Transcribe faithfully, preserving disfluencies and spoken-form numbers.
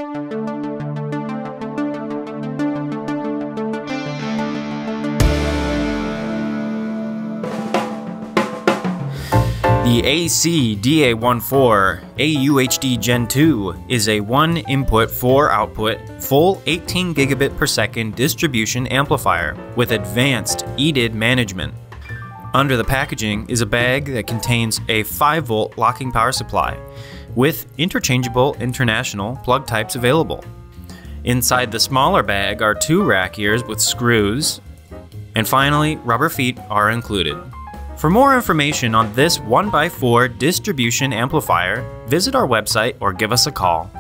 The A C D A fourteen A U H D Gen two is a one input, four output, full eighteen gigabit per second distribution amplifier with advanced E D I D management. Under the packaging is a bag that contains a five volt locking power supply with interchangeable international plug types available. Inside the smaller bag are two rack ears with screws, and finally rubber feet are included. For more information on this one by four distribution amplifier, visit our website or give us a call.